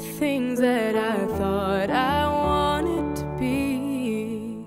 things that I thought I wanted to be.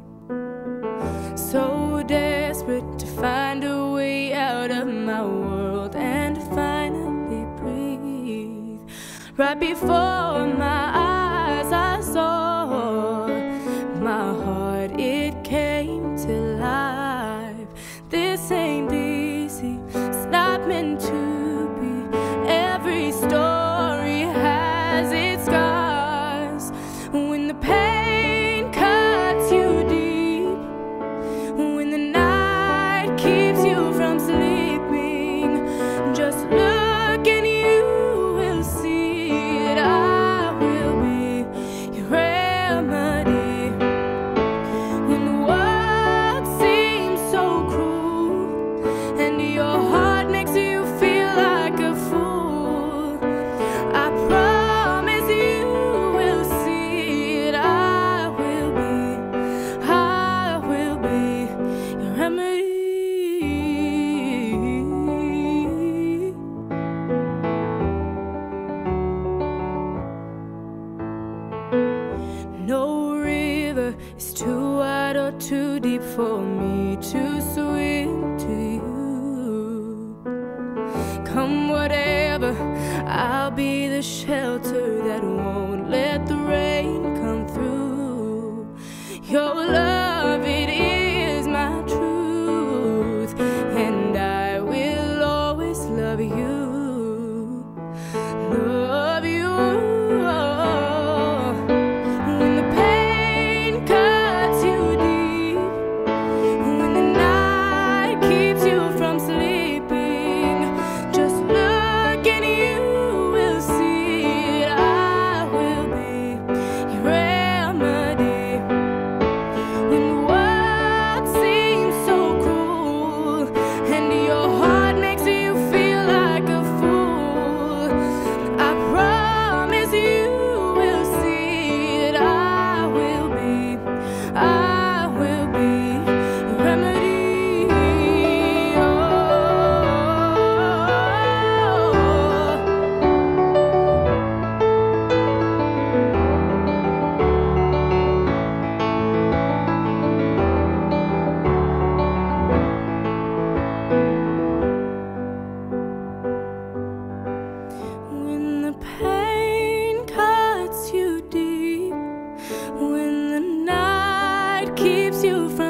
So desperate to find a way out of my world and finally breathe. Right before my eyes I saw my heart, it came to life. This ain't easy, it's not meant to be. Every story has its scars. When the pain cuts you deep, when the night keeps you from sleeping, just look and you will see it. I will be your remedy. When the world seems so cruel and your heart makes you feel like a fool, I promise you will see it. I will be your remedy. No river is too wide or too deep for me to swim to you. Come whatever, I'll be the shelter that won't let the rain come through. Your love, it is my truth, and I will always love you. Love you. When the pain cuts you deep, when the night keeps you from sleeping, just look and you will see it. I will be your remedy. When the world seems so cruel and your heart makes you feel like a fool, I promise you will see it. I will be your remedy. Oh. When the pain cuts you deep, when the night keeps you from